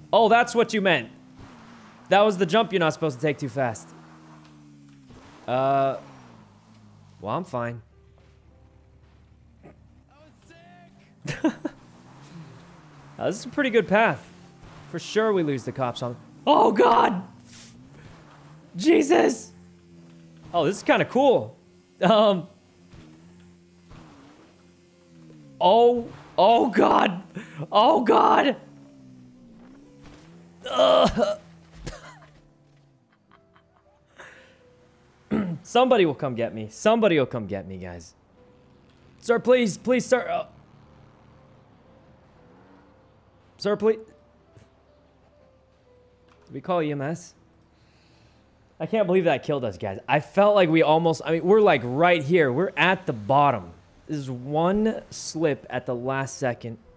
Oh, that's what you meant. That was the jump you're not supposed to take too fast. Well, I'm fine. This is a pretty good path. For sure we lose the cops on... Oh, God! Jesus! Oh, this is kind of cool. Oh, God! Oh, God! Somebody will come get me. Somebody will come get me, guys. Sir, please, please, sir. Sir, please. Did we call EMS? I can't believe that killed us, guys. I felt like we almost... I mean, we're like right here. We're at the bottom. This is one slip at the last second.